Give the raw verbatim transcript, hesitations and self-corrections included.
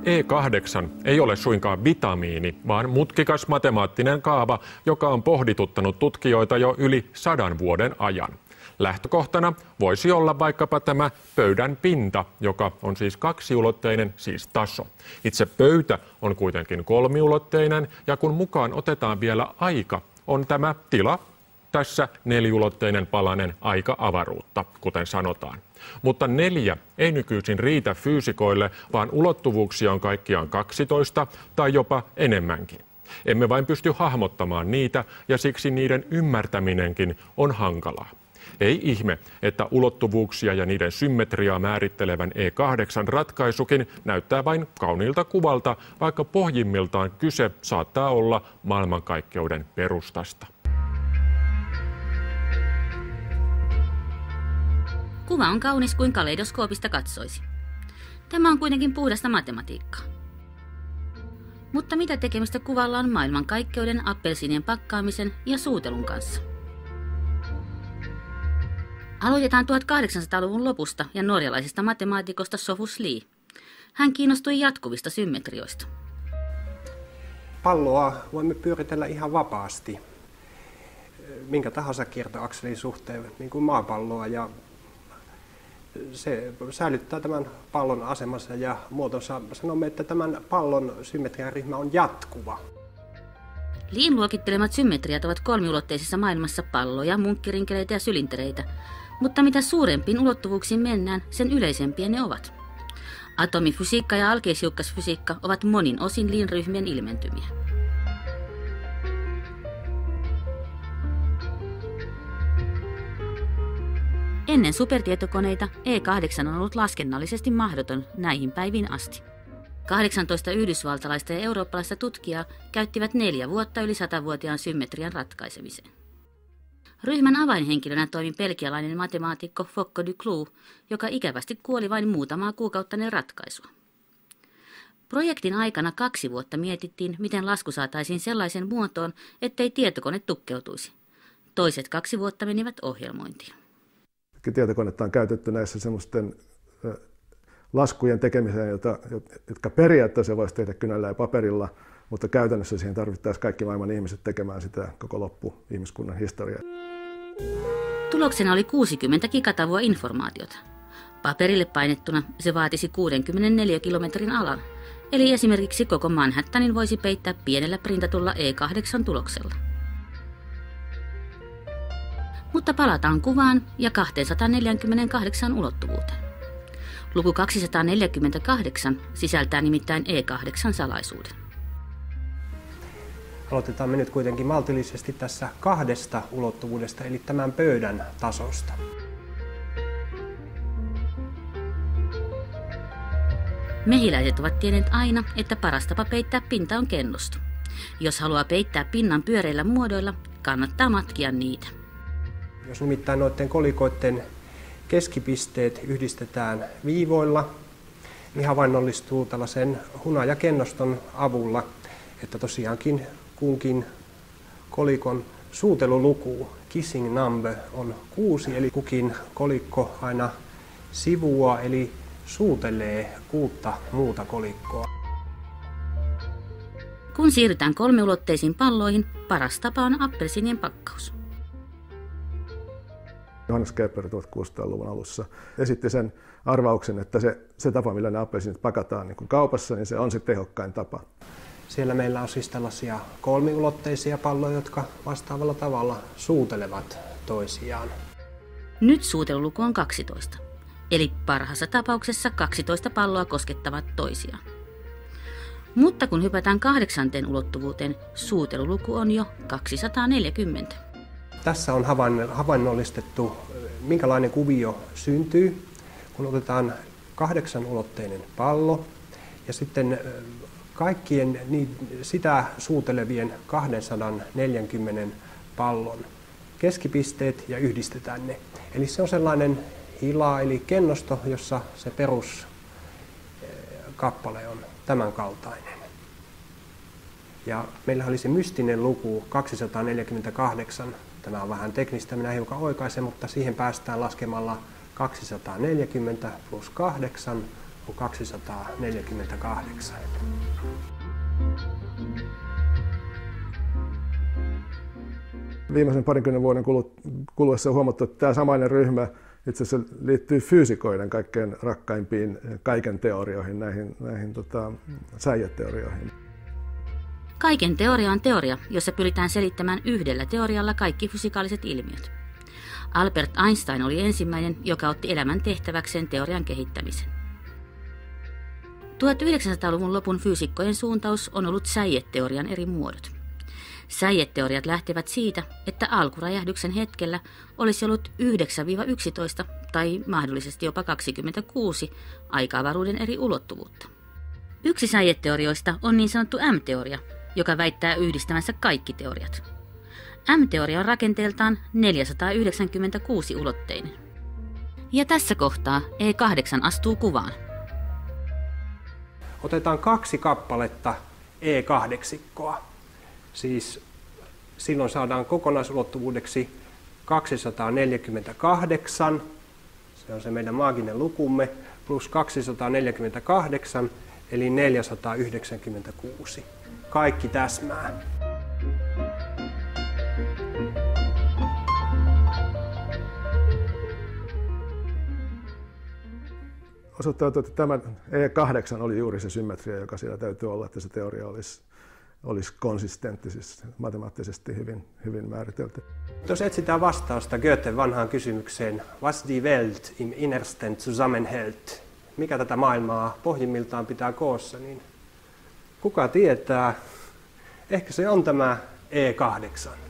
E kahdeksan ei ole suinkaan vitamiini, vaan mutkikas matemaattinen kaava, joka on pohdituttanut tutkijoita jo yli sadan vuoden ajan. Lähtökohtana voisi olla vaikkapa tämä pöydän pinta, joka on siis kaksiulotteinen, siis taso. Itse pöytä on kuitenkin kolmiulotteinen, ja kun mukaan otetaan vielä aika, on tämä tila tässä neliulotteinen palanen aika-avaruutta, kuten sanotaan. Mutta neljä ei nykyisin riitä fyysikoille, vaan ulottuvuuksia on kaikkiaan kaksitoista tai jopa enemmänkin. Emme vain pysty hahmottamaan niitä, ja siksi niiden ymmärtäminenkin on hankalaa. Ei ihme, että ulottuvuuksia ja niiden symmetriaa määrittelevän E kahdeksan ratkaisukin näyttää vain kauniilta kuvalta, vaikka pohjimmiltaan kyse saattaa olla maailmankaikkeuden perustasta. Kuva on kaunis kuin kaleidoskoopista katsoisi. Tämä on kuitenkin puhdasta matematiikkaa. Mutta mitä tekemistä kuvalla on maailmankaikkeuden, appelsiinien pakkaamisen ja suutelun kanssa? Aloitetaan tuhatkahdeksansataaluvun lopusta ja norjalaisesta matemaatikosta Sophus Lie. Hän kiinnostui jatkuvista symmetrioista. Palloa voimme pyöritellä ihan vapaasti minkä tahansa kiertoakselin suhteen, niin kuin maapalloa, ja se säilyttää tämän pallon asemassa ja muotonsa. Sanomme, että tämän pallon symmetriaryhmä on jatkuva. Lien luokittelemat symmetriat ovat kolmiulotteisessa maailmassa palloja, munkkirinkeleitä ja sylintereitä, mutta mitä suurempiin ulottuvuuksiin mennään, sen yleisempiä ne ovat. Atomifysiikka ja alkeishiukkasfysiikka ovat monin osin Lien ryhmien ilmentymiä. Ennen supertietokoneita E kahdeksan on ollut laskennallisesti mahdoton näihin päiviin asti. kahdeksantoista yhdysvaltalaista ja eurooppalaista tutkijaa käyttivät neljä vuotta yli satavuotiaan symmetrian ratkaisemiseen. Ryhmän avainhenkilönä toimi belgialainen matemaatikko Foucault Duclos, joka ikävästi kuoli vain muutamaa kuukautta ennen ratkaisua. Projektin aikana kaksi vuotta mietittiin, miten lasku saataisiin sellaisen muotoon, ettei tietokone tukkeutuisi. Toiset kaksi vuotta menivät ohjelmointiin. Tietokonetta on käytetty näissä semmoisten laskujen tekemiseen, jotka periaatteessa voisi tehdä kynällä ja paperilla, mutta käytännössä siihen tarvittaisiin kaikki maailman ihmiset tekemään sitä koko loppu ihmiskunnan historiaa. Tuloksena oli kuusikymmentä gigatavua informaatiota. Paperille painettuna se vaatisi kuusikymmentäneljä kilometrin alan, eli esimerkiksi koko Manhattanin voisi peittää pienellä printatulla E kahdeksan tuloksella. Mutta palataan kuvaan ja kaksisataaneljäkymmentäkahdeksan ulottuvuuteen. Luku kaksisataaneljäkymmentäkahdeksan sisältää nimittäin E kahdeksan salaisuuden. Aloitetaan me nyt kuitenkin maltillisesti tässä kahdesta ulottuvuudesta, eli tämän pöydän tasosta. Mehiläiset ovat tienneet aina, että paras tapa peittää pinta on kennosto. Jos haluaa peittää pinnan pyöreillä muodoilla, kannattaa matkia niitä. Jos nimittäin noiden kolikoiden keskipisteet yhdistetään viivoilla, niin havainnollistuu tällaisen hunajakennoston avulla, että tosiaankin kunkin kolikon suuteluluku, kissing number, on kuusi, eli kukin kolikko aina sivua, eli suutelee kuutta muuta kolikkoa. Kun siirrytään kolmiulotteisiin palloihin, paras tapa on appelsiinien pakkaus. Johannes Kepler tuhatkuusisataaluvun alussa esitti sen arvauksen, että se, se tapa, millä ne appelsiinit pakataan niin kuin kaupassa, niin se on se tehokkain tapa. Siellä meillä on siis tällaisia kolmiulotteisia palloja, jotka vastaavalla tavalla suutelevat toisiaan. Nyt suuteluluku on kaksitoista, eli parhaassa tapauksessa kaksitoista palloa koskettavat toisiaan. Mutta kun hypätään kahdeksanteen ulottuvuuteen, suuteluluku on jo kaksisataaneljäkymmentä. Tässä on havainnollistettu, minkälainen kuvio syntyy, kun otetaan kahdeksanulotteinen pallo ja sitten kaikkien sitä suutelevien kaksisataaneljäkymmentä pallon keskipisteet ja yhdistetään ne. Eli se on sellainen hila, eli kennosto, jossa se peruskappale on tämän kaltainen. Ja meillä oli se mystinen luku kaksisataaneljäkymmentäkahdeksan. Tämä on vähän teknistä, minä hiukan oikaisen, mutta siihen päästään laskemalla kaksisataaneljäkymmentä plus kahdeksan on kaksisataaneljäkymmentäkahdeksan. Viimeisen parinkymmenen vuoden kuluessa on huomattu, että tämä samainen ryhmä itse asiassa liittyy fyysikoiden kaikkein rakkaimpiin kaiken teorioihin, näihin, näihin tota, säijeteorioihin. Kaiken teoria on teoria, jossa pyritään selittämään yhdellä teorialla kaikki fysikaaliset ilmiöt. Albert Einstein oli ensimmäinen, joka otti elämän tehtäväkseen teorian kehittämisen. tuhatyhdeksänsataaluvun lopun fyysikkojen suuntaus on ollut säijeteorian eri muodot. Säijeteoriat lähtevät siitä, että alkuräjähdyksen hetkellä olisi ollut yhdeksän yksitoista tai mahdollisesti jopa kaksikymmentäkuusi aikaavaruuden eri ulottuvuutta. Yksi säijeteorioista on niin sanottu M-teoria, joka väittää yhdistämänsä kaikki teoriat. M-teoria on rakenteeltaan neljäsataayhdeksänkymmentäkuusi ulotteinen. Ja tässä kohtaa E kahdeksan astuu kuvaan. Otetaan kaksi kappaletta E kahdeksikkoa. Siis silloin saadaan kokonaisulottuvuudeksi kaksisataaneljäkymmentäkahdeksan, se on se meidän maaginen lukumme, plus kaksisataaneljäkymmentäkahdeksan, eli neljäsataayhdeksänkymmentäkuusi. Kaikki täsmää. Osoittautui, että tämä E kahdeksan oli juuri se symmetria, joka siellä täytyy olla, että se teoria olisi, olisi konsistentti, siis matemaattisesti hyvin, hyvin määritelty. Jos etsitään vastausta Goethen vanhaan kysymykseen, was die Welt im Innersten zusammenhält, mikä tätä maailmaa pohjimmiltaan pitää koossa, niin kuka tietää, ehkä se on tämä E kahdeksan.